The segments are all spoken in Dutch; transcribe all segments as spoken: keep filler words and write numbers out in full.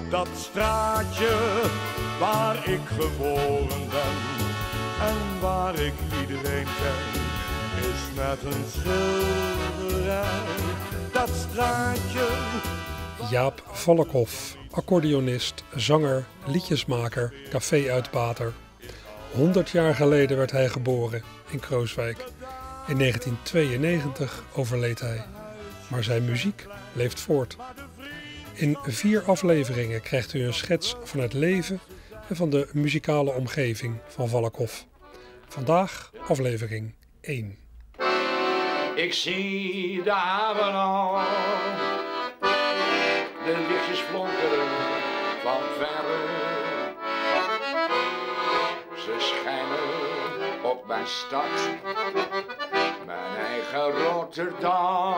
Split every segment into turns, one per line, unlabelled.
Dat straatje waar ik geboren ben en waar ik iedereen ken, is net een schilderij. Dat straatje.
Jaap Valkhoff, accordeonist, zanger, liedjesmaker, café-uitbater. Honderd jaar geleden werd hij geboren in Krooswijk. In negentien tweeënnegentig overleed hij. Maar zijn muziek leeft voort. In vier afleveringen krijgt u een schets van het leven en van de muzikale omgeving van Valkhoff. Vandaag aflevering één.
Ik zie de haven al, de lichtjes flonkeren van verre. Ze schijnen op mijn stad, mijn eigen Rotterdam.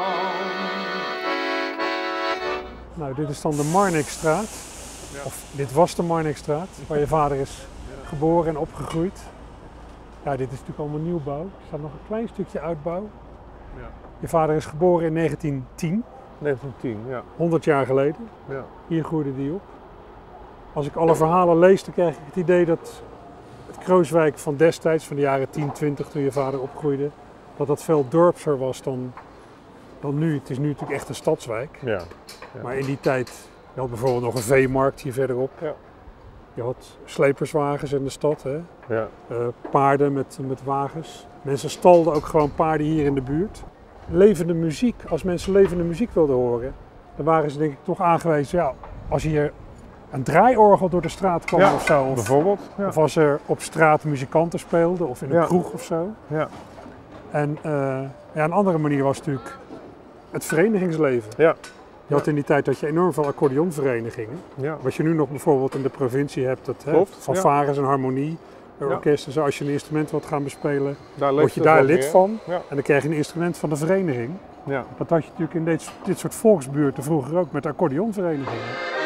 Nou, dit is dan de Marnixstraat. Ja. Of dit was de Marnixstraat, waar je vader is geboren en opgegroeid. Ja, dit is natuurlijk allemaal nieuwbouw. Er staat nog een klein stukje uitbouw. Ja. Je vader is geboren in negentien tien.
negentien tien, ja.
honderd jaar geleden.
Ja.
Hier groeide die op. Als ik alle verhalen lees, dan krijg ik het idee dat het Krooswijk van destijds, van de jaren tien, twintig, toen je vader opgroeide, dat dat veel dorpser was dan, dan nu. Het is nu natuurlijk echt een stadswijk.
Ja. Ja.
Maar in die tijd, je had bijvoorbeeld nog een veemarkt hier verderop. Ja. Je had sleperswagens in de stad, hè?
Ja.
Uh, paarden met, met wagens. Mensen stalden ook gewoon paarden hier in de buurt. Levende muziek, als mensen levende muziek wilden horen, dan waren ze denk ik toch aangewezen, ja, als hier een draaiorgel door de straat kwam
ja,
of zo. Of,
bijvoorbeeld. Ja.
Of als er op straat muzikanten speelden of in een
ja.
kroeg of zo.
Ja.
En uh, ja, een andere manier was natuurlijk het verenigingsleven.
Ja.
Je had in die tijd dat je enorm veel accordeonverenigingen. Ja. Wat je nu nog bijvoorbeeld in de provincie hebt, dat hè, fanfares en harmonie, orkesten. Ja. Als je een instrument wilt gaan bespelen, daar word je daar lid meer. van. Ja. En dan krijg je een instrument van de vereniging. Ja. Dat had je natuurlijk in dit, dit soort volksbuurten vroeger ook met accordeonverenigingen.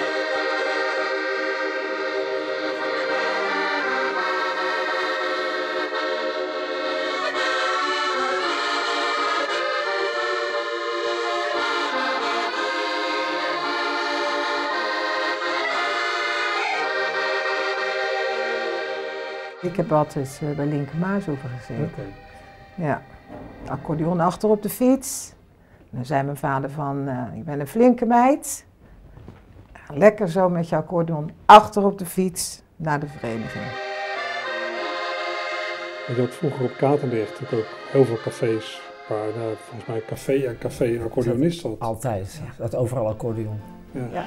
Ik heb altijd uh, bij Linkermaas over gezeten.
Okay.
Ja, accordeon achter op de fiets. Dan zei mijn vader van, uh, ik ben een flinke meid. Lekker zo met je accordeon achter op de fiets naar de vereniging.
Je had vroeger op Katendrecht ook heel veel cafés waar uh, volgens mij café en café een accordeonist zat.
Altijd, ja. Dat overal accordeon.
Ja.
Ja.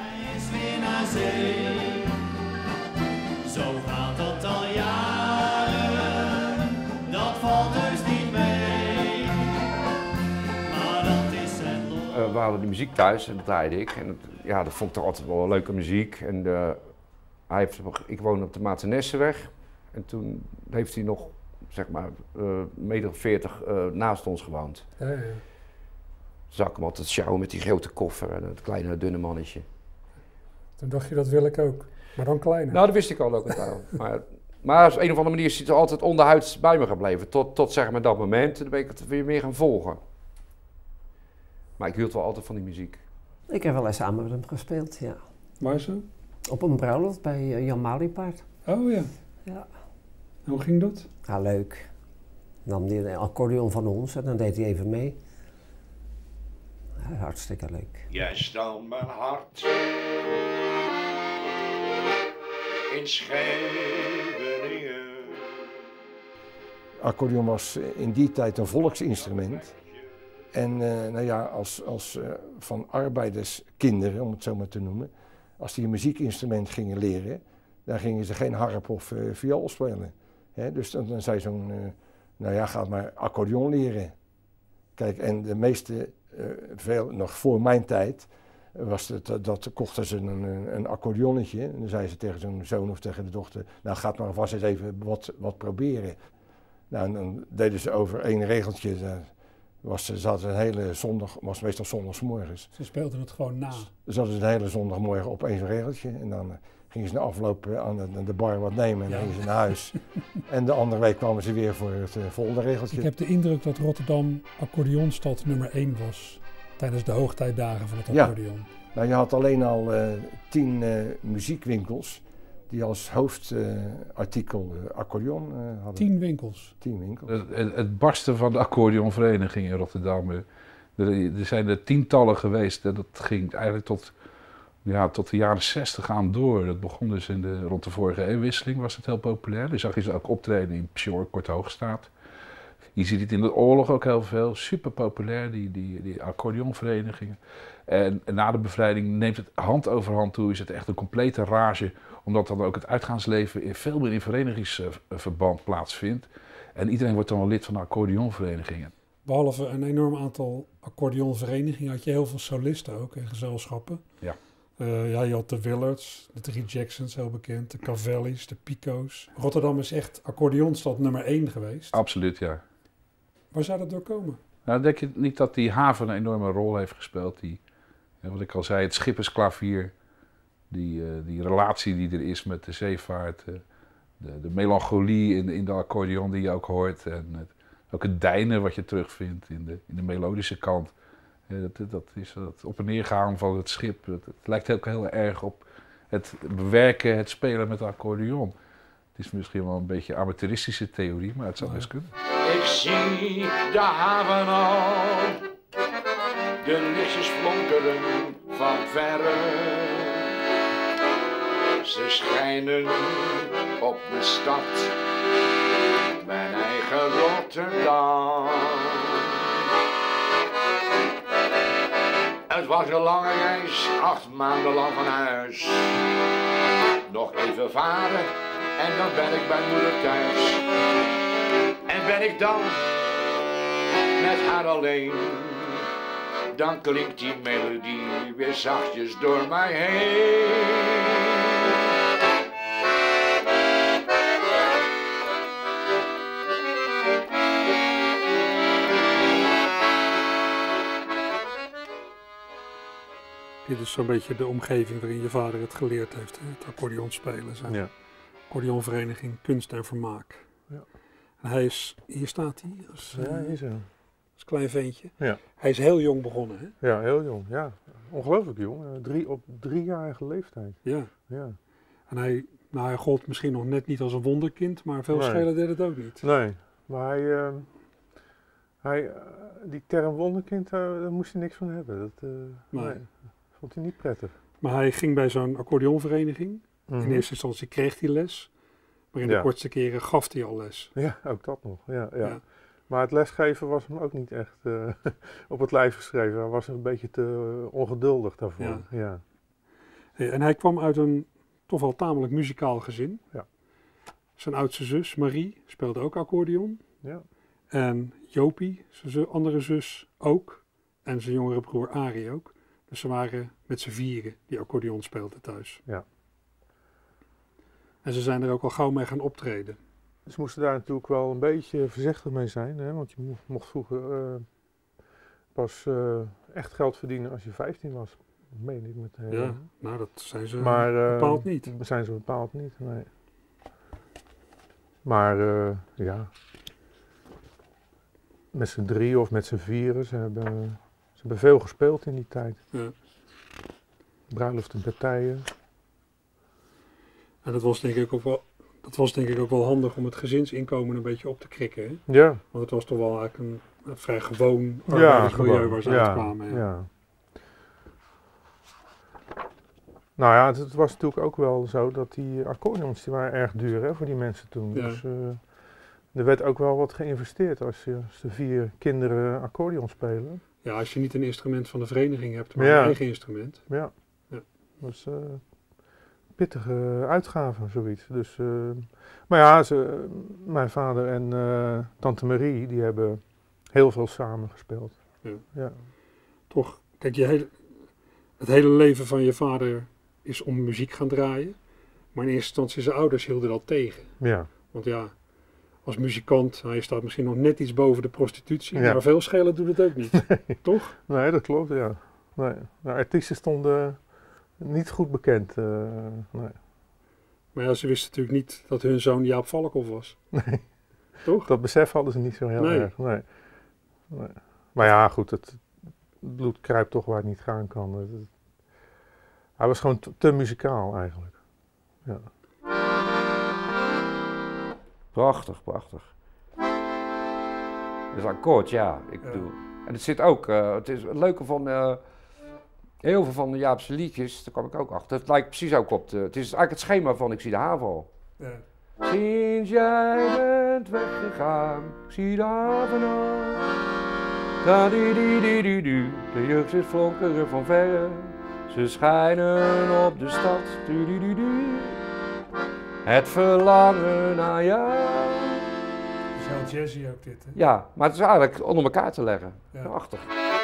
Zo gaat dat al jaren, dat valt dus niet mee, maar dat is het lot.
Uh, we hadden die muziek thuis en dat draaide ik en het, ja, dat vond ik toch altijd wel leuke muziek. En uh, hij heeft, ik woonde op de Maartenesseweg en toen heeft hij nog, zeg maar, uh, meter veertig uh, naast ons gewoond.
Ja, ja.
Zag ik hem altijd sjouwen met die grote koffer en het kleine dunne mannetje.
Toen dacht je, dat wil ik ook. Maar dan kleiner.
Nou, dat wist ik al ook al. maar, maar op een of andere manier is hij altijd onderhuids bij me gebleven. Tot, tot zeg maar dat moment. Toen ben ik het weer meer gaan volgen. Maar ik hield wel altijd van die muziek.
Ik heb wel eens samen met hem gespeeld, ja.
Waar zo?
Op een bruiloft bij uh, Jan Maliepaard.
Oh ja.
Ja.
Hoe ging dat?
Ja, leuk. Dan nam hij een accordeon van ons en dan deed hij even mee. Ja, hartstikke leuk.
Jij staat mijn hart in Scheveningen.
Accordeon was in die tijd een volksinstrument. En uh, nou ja, als, als uh, van arbeiderskinderen, om het zo maar te noemen, als die een muziekinstrument gingen leren, dan gingen ze geen harp of uh, viool spelen. He, dus dan, dan zei zo'n, uh, nou ja, ga maar accordeon leren. Kijk, en de meeste, uh, veel, nog voor mijn tijd, was het, dat, dat kochten ze een, een accordeonnetje. En dan zei ze tegen zo'n zoon of tegen de dochter, nou gaat maar vast eens even wat, wat proberen. Nou, en dan deden ze over één regeltje. Was, ze hadden een hele zondag, was meestal zondagsmorgens.
Ze speelden het gewoon na.
Ze hadden een hele zondagmorgen op één regeltje. En dan uh, gingen ze na afloop uh, aan de, de bar wat nemen en dan ja. gingen ze naar huis. En de andere week kwamen ze weer voor het uh, volgende regeltje.
Ik heb de indruk dat Rotterdam accordeonstad nummer één was tijdens de hoogtijdagen van het accordeon.
Ja, Nou, je had alleen al uh, tien uh, muziekwinkels die als hoofdartikel uh, uh, accordeon uh, hadden.
Tien winkels?
Tien winkels.
Het, het, het barsten van de accordeonvereniging in Rotterdam. Er, er zijn er tientallen geweest en dat ging eigenlijk tot, ja, tot de jaren zestig aan door. Dat begon dus in de, rond de vorige eeuwwisseling was het heel populair. Je zag je ze ook optreden in Psjor, Kort Hoogstraat. Je ziet het in de oorlog ook heel veel, super populair, die, die, die accordeonverenigingen. En, en na de bevrijding neemt het hand over hand toe, is het echt een complete rage, omdat dan ook het uitgaansleven in, veel meer in verenigingsverband plaatsvindt. En iedereen wordt dan wel lid van de accordeonverenigingen.
Behalve een enorm aantal accordeonverenigingen had je heel veel solisten ook en gezelschappen.
Ja.
Uh, ja, je had de Willards, de Three Jacksons, heel bekend, de Cavelli's, de Pico's. Rotterdam is echt accordeonstad nummer één geweest.
Absoluut, ja.
Waar zou dat door komen?
Nou, denk je niet dat die haven een enorme rol heeft gespeeld? Die, ja, wat ik al zei, het schippersklavier, die, uh, die relatie die er is met de zeevaart, uh, de, de melancholie in, in de accordeon die je ook hoort. En het, ook het deinen wat je terugvindt in de, in de melodische kant. Ja, dat, dat is het op en neer gaan van het schip. Het, het lijkt ook heel erg op het bewerken, het spelen met de accordeon. Het is misschien wel een beetje amateuristische theorie, maar het zou best kunnen.
Ik zie de haven al, de lichtjes flonkeren van verre. Ze schijnen op de stad, mijn eigen Rotterdam. Het was een lange reis, acht maanden lang van huis. Nog even varen en dan ben ik bij moeder thuis. En ben ik dan met haar alleen, dan klinkt die melodie weer zachtjes door mij heen.
Dit is zo'n beetje de omgeving waarin je vader het geleerd heeft, hè? Het accordeon spelen. Zijn
Ja.
accordeonvereniging Kunst en Vermaak.
Ja.
En hij is, hier staat hij, als,
Ja,
uh,
is er.
als klein ventje.
Ja.
Hij is heel jong begonnen, hè?
Ja, heel jong. Ja. Ongelooflijk jong. Uh, drie, op driejarige leeftijd.
Ja.
Ja.
En hij, nou, hij gold misschien nog net niet als een wonderkind, maar veel
Nee.
schelen deed het ook niet.
Nee, maar hij, uh, hij uh, die term wonderkind, uh, daar moest hij niks van hebben. Dat uh,
Nee.
nee, vond hij niet prettig.
Maar hij ging bij zo'n accordeonvereniging.
Mhm.
In eerste instantie kreeg hij les, maar in
Ja.
de kortste keren gaf hij al les.
Ja, ook dat nog. Ja, ja.
Ja.
Maar het lesgeven was hem ook niet echt uh, op het lijf geschreven. Hij was een beetje te uh, ongeduldig daarvoor.
Ja.
Ja.
Hey, En hij kwam uit een toch wel tamelijk muzikaal gezin.
Ja.
Zijn oudste zus, Marie, speelde ook accordeon.
Ja.
En Jopie, zijn zu- andere zus, ook. En zijn jongere broer Arie ook. Dus ze waren met z'n vieren die accordeon speelden thuis.
Ja.
En ze zijn er ook al gauw mee gaan optreden.
Ze moesten daar natuurlijk wel een beetje voorzichtig mee zijn. Hè? Want je mo- mocht vroeger uh, pas uh, echt geld verdienen als je vijftien was. Dat meen ik met uh,
Ja, nou dat zijn ze
Maar uh,
bepaald niet.
zijn ze bepaald niet, nee. Maar uh, ja, met z'n drie of met z'n vieren, ze hebben, ze hebben veel gespeeld in die tijd.
Ja.
Bruiloften, partijen.
En dat was denk ik ook wel, dat was denk ik ook wel handig om het gezinsinkomen een beetje op te krikken. Hè?
Ja,
Want het was toch wel eigenlijk een, een vrij gewoon
ja,
arbeidersmilieu
gewoon.
waar ze
ja,
uitkwamen. Ja.
ja. Nou ja, het, het was natuurlijk ook wel zo dat die accordeons die waren erg duur hè, voor die mensen toen.
Ja.
Dus uh, er werd ook wel wat geïnvesteerd als, je, als de vier kinderen accordeon spelen.
Ja, als je niet een instrument van de vereniging hebt, maar
Ja.
een eigen instrument.
Ja,
Ja.
dat is uh, pittige uitgaven, zoiets. Dus, uh, maar ja, ze, mijn vader en uh, tante Marie, die hebben heel veel samen gespeeld.
Ja.
Ja.
Toch, kijk, je hele, het hele leven van je vader is om muziek gaan draaien. Maar in eerste instantie zijn ouders hielden dat tegen.
Ja.
Want ja, als muzikant, hij staat misschien nog net iets boven de prostitutie,
Ja.
maar veel schelen doet het ook niet. Toch?
Nee, dat klopt, ja. Nee. De artiesten stonden niet goed bekend. Uh, nee.
Maar ja, ze wisten natuurlijk niet dat hun zoon Jaap Valkhoff was.
Nee.
Toch?
Dat besef hadden ze niet zo heel
Nee.
erg. Nee. Nee. Maar ja, goed, het bloed kruipt toch waar het niet gaan kan. Het, Hij was gewoon te, te muzikaal eigenlijk. Ja.
Prachtig, prachtig. Dus akkoord, ja. Ik
Ja.
bedoel. En het zit ook, uh, het is het leuke van uh, heel veel van de Jaapse liedjes, daar kwam ik ook achter. Het lijkt precies ook op de, het is eigenlijk het schema van Ik zie de haven.
Ja.
Sinds jij bent weggegaan, ik zie de haven al. Da di di di di di, de jeugd zit flonkeren van verre. Ze schijnen op de stad, di di di di. Het verlangen naar jou.
Het is heel jazzy ook dit, hè?
Ja, maar het is eigenlijk onder elkaar te leggen.
Ja.
Prachtig.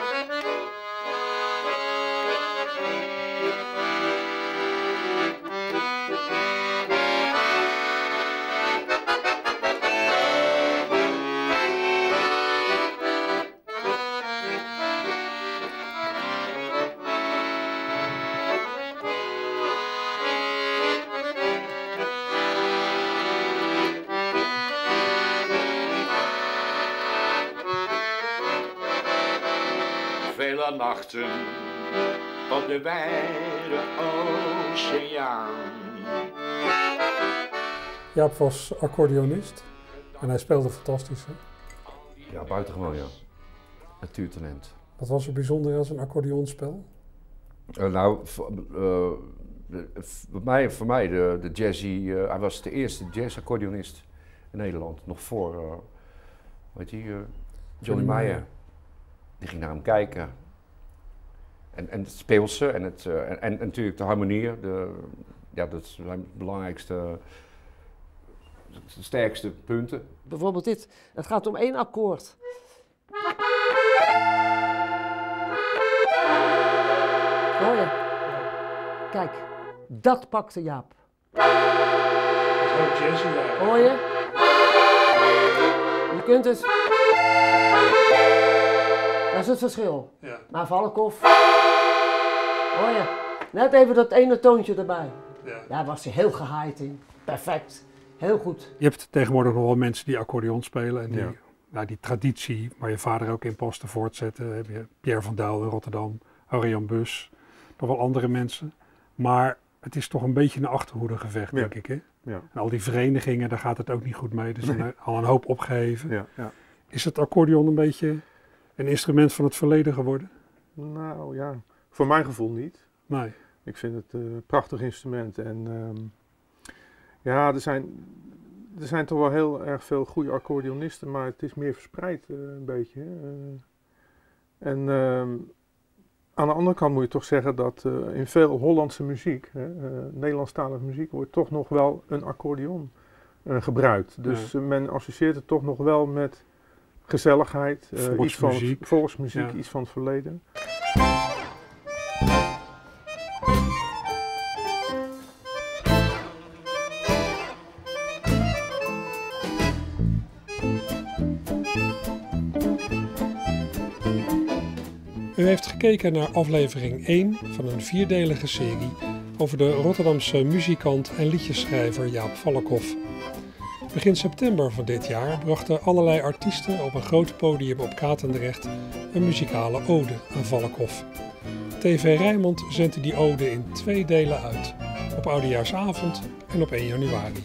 Vele nachten op de wijde oceaan.
Jaap was accordeonist en hij speelde fantastisch, hè?
Ja, buitengewoon ja. Natuurtalent.
Wat was er bijzonder aan zijn accordeonspel?
Uh, nou, voor, uh, de, voor mij, voor mij de, de jazzy, uh, hij was de eerste jazz-accordeonist in Nederland. Nog voor, uh, weet je, uh, Johnny Meyer. Die ging naar hem kijken. En, en het speelse en, het, uh, en, en natuurlijk de harmonie, de, ja, dat zijn de belangrijkste, de sterkste punten.
Bijvoorbeeld dit, het gaat om één akkoord. Hoor je? Kijk, dat pakte Jaap.
Dat is heel jazzy, ja.
Hoor je? Je kunt het. Dat is het verschil.
Ja.
Maar Valkhoff, hoor je? Net even dat ene toontje erbij.
Ja.
Daar was hij heel gehaaid in. Perfect. Heel goed.
Je hebt tegenwoordig nog wel mensen die accordeon spelen en die,
Ja.
nou, die traditie waar je vader ook in paste voortzetten. Heb je Pierre van Duil in Rotterdam, Arjan Bus, nog wel andere mensen. Maar het is toch een beetje een achterhoedegevecht,
Ja.
denk ik, hè?
Ja.
En al die verenigingen, daar gaat het ook niet goed mee. Dus er is al een hoop opgeheven.
Ja, ja.
Is het accordeon een beetje een instrument van het verleden geworden?
Nou ja, voor mijn gevoel niet.
Nee.
Ik vind het een prachtig instrument. En ehm, ja, er zijn, er zijn toch wel heel erg veel goede accordeonisten, maar het is meer verspreid uh, een beetje. Hè. Uh, en ehm, aan de andere kant moet je toch zeggen dat uh, in veel Hollandse muziek, hè, uh, Nederlandstalige muziek, wordt toch nog wel een accordeon uh, gebruikt. Dus
Ja.
uh, men associeert het toch nog wel met gezelligheid, uh, iets van
Volksmuziek.
volksmuziek,
Ja.
iets van het verleden.
U heeft gekeken naar aflevering één van een vierdelige serie over de Rotterdamse muzikant en liedjeschrijver Jaap Valkhoff. Begin september van dit jaar brachten allerlei artiesten op een groot podium op Katendrecht een muzikale ode aan Valkhoff. T V Rijnmond zendde die ode in twee delen uit, op Oudejaarsavond en op één januari.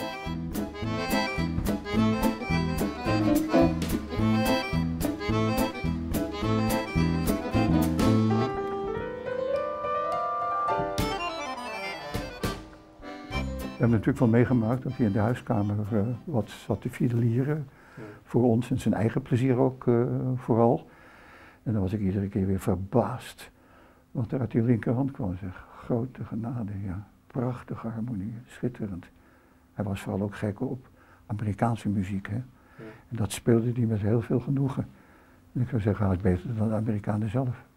We hebben natuurlijk wel meegemaakt dat hij in de huiskamer uh, wat zat te fiedelieren. Ja. Voor ons en zijn eigen plezier ook uh, vooral. En dan was ik iedere keer weer verbaasd wat er uit die linkerhand kwam. Zeg. Grote genade, ja. Prachtige harmonie, schitterend. Hij was vooral ook gek op Amerikaanse muziek. Hè? Ja. En dat speelde hij met heel veel genoegen. En ik zou zeggen, hij is beter dan de Amerikanen zelf.